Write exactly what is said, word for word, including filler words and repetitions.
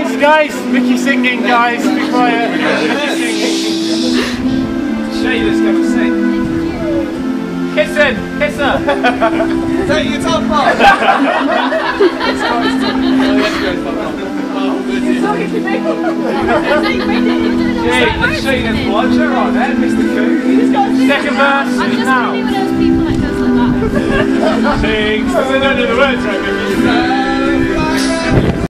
Guys, guys, Vicky singing, guys, be quiet. Show you this going to sing. Kiss him, kiss her. Take your top off. Yeah, let's show you them vlogs are on there, Mister Cook. Second verse I'm just now. one of those people that goes like that. Sing. I don't know the words right, Vicky.